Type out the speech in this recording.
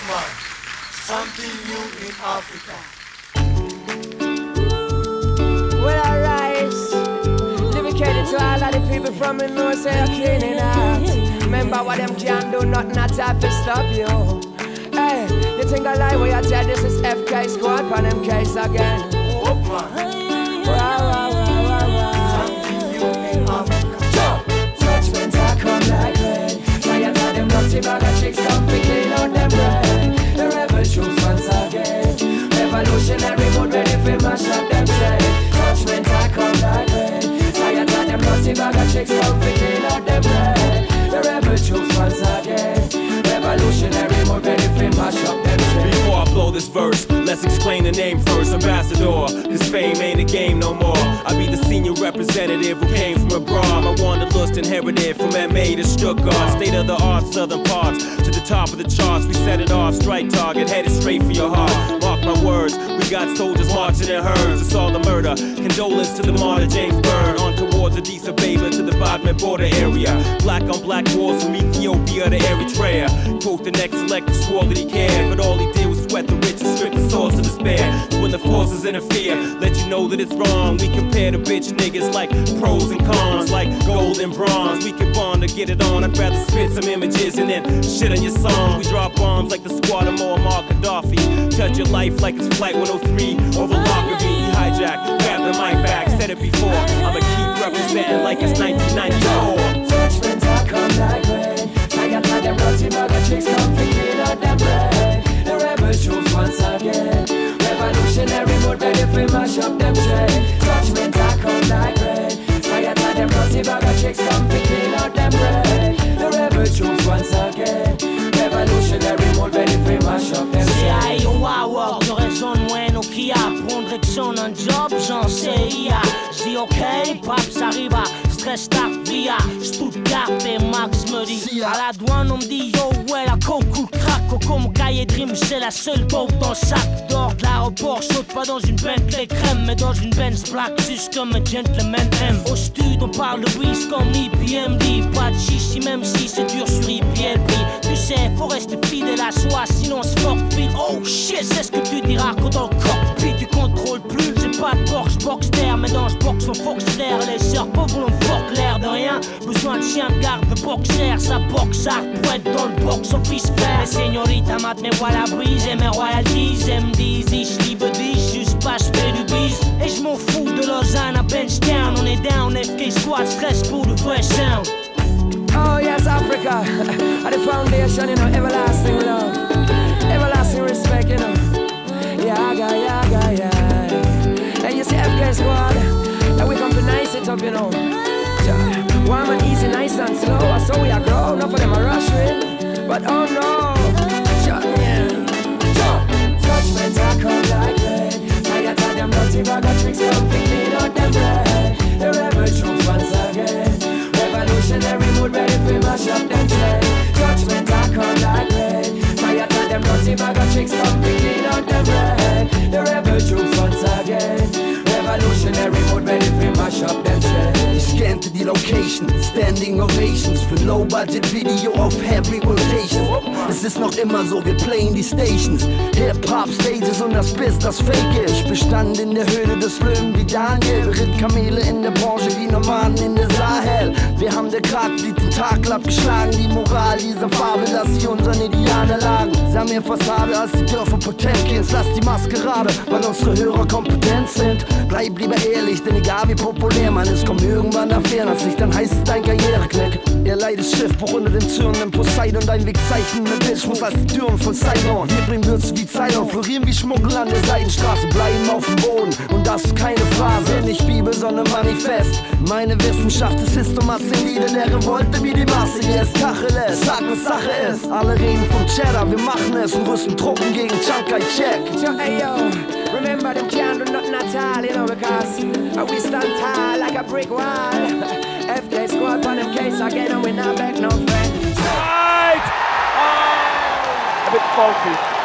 man, something new in Africa. Well, I rise, dedicated to all of the people from the north, say you're cleaning out. Remember what them can do, nothing at time to stop you. Hey, you think I lie when you tell this is FK squad, but them case again. Oh man, something new in Africa. Judgment I come like rain. Tired of them dirty bag of chicks come picking out them brain. The rebel troops once again. Revolutionary mode ready for mash up them train. Judgment I come like rain. Tired of them dirty bag of chicks come picking out them brain. The rebel troops once again. Revolutionary mode ready for mash up them train. Before I blow this verse, let's explain the name first. Ambassador, cause fame ain't a game no more. I be the senior representative who came from abroad. My wanderlust inherited from MA to Stuttgart. State of the art, southern parts to the top of the charts. We set it off, strike target, headed straight for your heart. Mark my words, we got soldiers marching in herds. It's all the murder. Condolence to the martyr James Byrne. On towards Addis Ababa to the Bodmin border area. Black on black wars from Ethiopia to Eritrea. Quote the next selector swore that he cared, but all he did was sweat the rich and strip the source of despair. When the forces interfere, let you know that it's wrong. We compare the bitch niggas like pros and cons, like gold and bronze. We can bond to get it on. I'd rather spit some images and then shit on your song. We drop bombs like the squad of Muammar Gaddafi. Touch your life like it's Flight 103 over Lockerbie. Hijack, grab the mic back, said it before. I'ma keep representing like it's 1994. Judgment I come like rain. Tired of them dirty bag of chicks come picking out them brain. The rebel troops once again. Revolutionary mode ready for mash up them train. Judgment I come like rain. Tired of them dirty bag of chicks come picking out them brain. The rebel troops once again. Revolutionary mode ready for mash up them train. C'est Iowa, je raisonne moins Nokia. Prendre que son un job, j'en sais IA. J'dis ok, paps arriva. Stress start via Stuttgart et Max me dit à la douane on me dit yo ouais la coke ou le crack. Coco mon cahier dream c'est la seule dope dans le sac d'or de l'aéroport. Saute pas dans une Bentley crème mais dans une Benz black juste comme un gentleman aime. Au stud on parle de whiz comme EPMD. Pas de chichi même si c'est dur sur EPLP. Tu sais faut rester fidèle à soi sinon c'est forfeit. Oh shit c'est ce que tu diras quand dans le cockpit tu contrôles plus. J'ai pas de Porsche Boxster mais dans ce box on Foxler. Les sœurs pauvres l'ont porte l'air de rien. Besoin de chien de garde, de boxer. Ça boxe art pour être dans le box office faire. Les señoritas mat me voient la brise. Et mes royalties, elles me disent ich liebe dich, juste pas j'fais du bise. Et j'm'en fous de Lausanne à Benchtown. On est down, FK Squad, stress pour le vrai sound. Oh yes Africa, at the foundation you know, everlasting love, everlasting respect you know. Yaga, yaga, yaga. And you see FK Squad, and we come to nice it up you know. Warm and easy, nice and slow. So we are grow, enough of them are rush with. But oh no, judgment I come like rain. Tired of them dirty bag of tricks, come picking out them brain. The rebel troops once again. Revolutionary mood ready for mash up them train. Judgment I come like rain. Tired of them dirty bag of tricks, come picking out them brain. The rebel troops once again. Revolutionary mode ready for mash up them train. Ich scannte die Location, Standing Ovations für Low-Budget-Video auf Heavy Rotation. Es ist noch immer so, wir playen die Stations, Hip-Hop-Stages und das Biss, das Fake ist. Ich bestand in der Höhle des Löwen wie Daniel, beritt Kamele in der Branche wie Nomaden in der Sahel. Wir haben der Grad die Tentakel abgeschlagen, die Moral dieser Farbe, dass sie unseren Idealen erlagen. Sah mehr Fassade als die Dörfer Potemkins, lass die Maskerade, weil unsere Hörer kompetent sind. Bleib lieber ehrlich, denn egal wie populär man ist, kommt irgendwann der Fernansicht, dann heißt es dein Karriereknick. Ihr leides Schiffbruch unter den zürnenden Poseidon, dein Wegzeichen mit Bitch muss als die Türen von Saigon. Wir bringen Würze wie Zeilon, florieren wie Schmuggel an der Seitenstraße, bleiben auf dem Boden und das ist keine Phrase, nicht Bibel, sondern Manifest. Meine Wissenschaft ist Histomazie, der Revolte wie die Masse, hier ist Tacheles, sag was Sache ist. Alle reden vom Cheddar, wir machen es und rüsten Truppen gegen Chiang Kai-shek. Hey yo, remember them can't do nothing at all, you know, because we stand tall like a brick wall. FK Squad on them case again and we not back no friend. Right! Oh! A bit faulty.